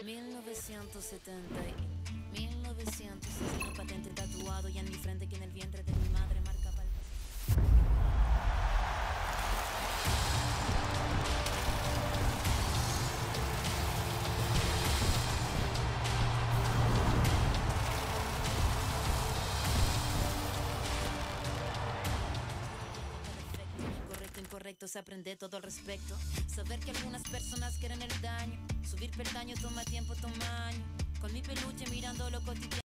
1970 1960 patente tatuado y en mi frente que en el vientre de mi madre marcaba el correcto, incorrecto, se aprende todo al respecto. Saber que algunas personas quieren el daño. Subir peldaño toma tiempo, toma años. Con mi peluche mirando lo cotidiano.